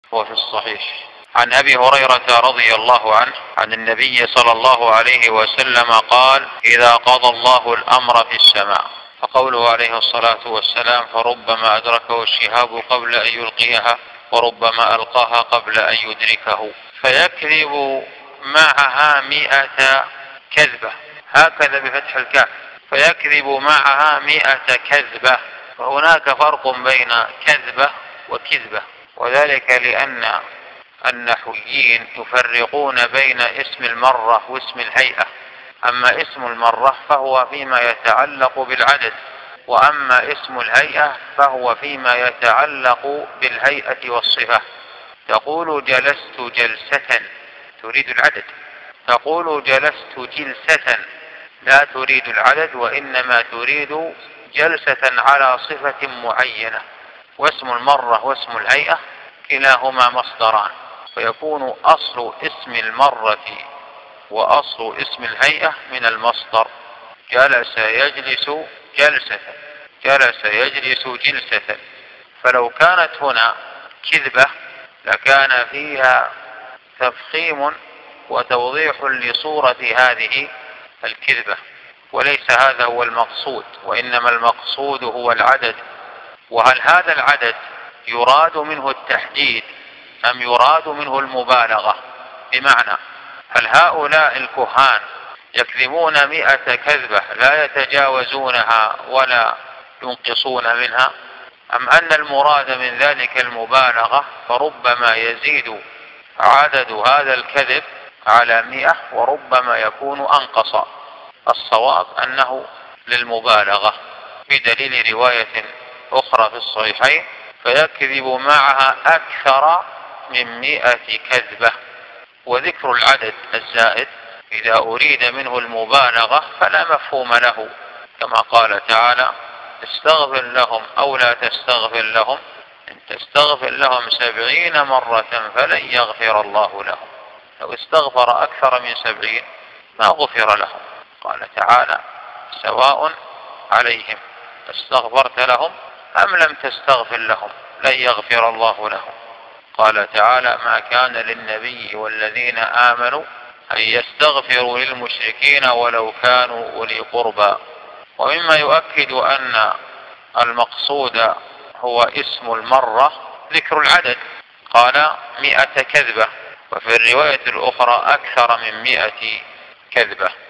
هو في الصحيح. عن أبي هريرة رضي الله عنه عن النبي صلى الله عليه وسلم قال: إذا قضى الله الأمر في السماء. فقوله عليه الصلاة والسلام: فربما أدركه الشهاب قبل أن يلقيها وربما ألقاها قبل أن يدركه، فيكذب معها 100 كذبة، هكذا بفتح الكاف، فيكذب معها 100 كذبة. فهناك فرق بين كذبة وكذبة، وذلك لأن النحويين يفرقون بين اسم المرة واسم الهيئة. أما اسم المرة فهو فيما يتعلق بالعدد، وأما اسم الهيئة فهو فيما يتعلق بالهيئة والصفة. تقول جلست جلسة تريد العدد، تقول جلست جلسة لا تريد العدد، وإنما تريد جلسة على صفة معينة. واسم المرة واسم الهيئة كلاهما مصدران، فيكون أصل اسم المرة وأصل اسم الهيئة من المصدر. جلس يجلس جلسة، جلس يجلس جلسة. فلو كانت هنا كذبة لكان فيها تفخيم وتوضيح لصورة هذه الكذبة، وليس هذا هو المقصود، وإنما المقصود هو العدد. وهل هذا العدد يراد منه التحديد أم يراد منه المبالغة؟ بمعنى هل هؤلاء الكهان يكذبون 100 كذبة لا يتجاوزونها ولا ينقصون منها، أم أن المراد من ذلك المبالغة، فربما يزيد عدد هذا الكذب على 100 وربما يكون أنقص؟ الصواب أنه للمبالغة، بدليل رواية أخرى في الصحيحين: فيكذب معها أكثر من 100 كذبة. وذكر العدد الزائد إذا أريد منه المبالغة فلا مفهوم له، كما قال تعالى: استغفر لهم أو لا تستغفر لهم، إن تستغفر لهم 70 مرة فلن يغفر الله لهم. لو استغفر أكثر من 70 ما غفر لهم. قال تعالى: سواء عليهم استغفرت لهم أم لم تستغفر لهم لن يغفر الله لهم. قال تعالى: ما كان للنبي والذين آمنوا أن يستغفروا للمشركين ولو كانوا أولي قربى. ومما يؤكد أن المقصود هو اسم المرة ذكر العدد، قال 100 كذبة، وفي الرواية الأخرى أكثر من 100 كذبة.